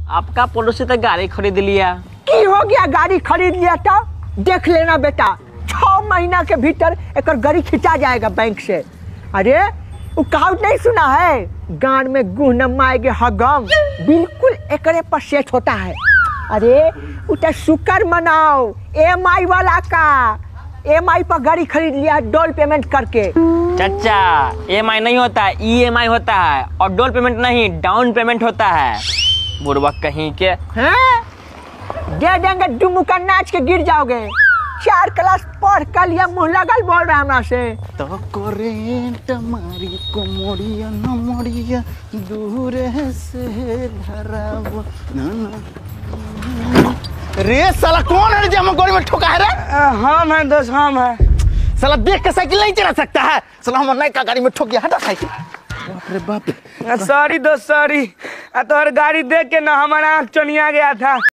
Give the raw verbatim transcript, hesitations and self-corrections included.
आपका पड़ोसी तो गाड़ी खरीद लिया। की हो गया गाड़ी खरीद लिया तो देख लेना बेटा, छह महीना के भीतर एक गाड़ी खिंचा जाएगा बैंक से। अरे वो कहावत नहीं सुना है, गान में गुह न माएगे हगम, बिल्कुल एकरे पर सेट होता है। अरे उठा शुक्र मनाओ एम आई वाला का, एम आई पर गाड़ी खरीद लिया डोल पेमेंट करके। चाचा एम आई नहीं होता है, ई एम आई होता है, और डोल पेमेंट नहीं डाउन पेमेंट होता है। बुढ़वा कहीं के हैं? दे देंगे डुमुका नाच के गिर जाओगे। चार क्लास पढ़ कर लिया मुँह लगल बोल रहा हमरा से। तो करेंट मारी कोमोड़िया न मोड़िया दूर से धराव ना ना। रे साला कौन है जो हम गोली में ठोका है रे? हम हैं दोस्त, हम हैं। साला देख के साइकिल नहीं चला सकता है, साला हम नई का गाड़ी में ठोक गया। हटा साइकिल। बाप रे बाप। सॉरी दोस्त सॉरी, तोहर गाड़ी देख के ना हमारा आँख चुनिया गया था।